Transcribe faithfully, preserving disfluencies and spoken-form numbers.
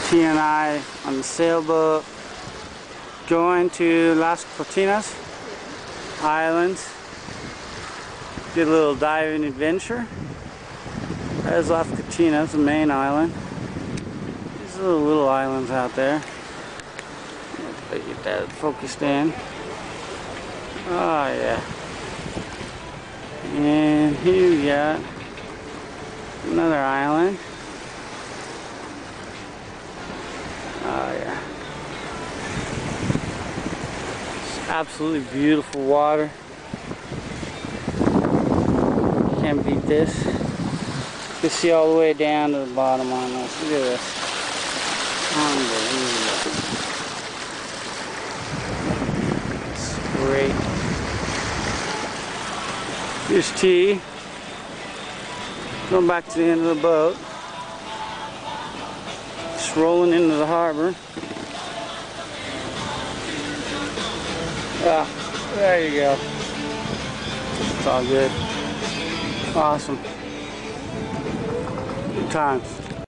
T and I on the sailboat going to Las Cochinos Islands. Did a little diving adventure. There's Las Cochinos, the main island. These little little islands out there. Let's get that focused in. Oh yeah. And here we got another island. Oh yeah. It's absolutely beautiful water. Can't beat this. You can see all the way down to the bottom on this. Look at this. Unbelievable. It's great. Here's T. Going back to the end of the boat. Just rolling into the harbor. Yeah, there you go. It's all good. Awesome. Good times.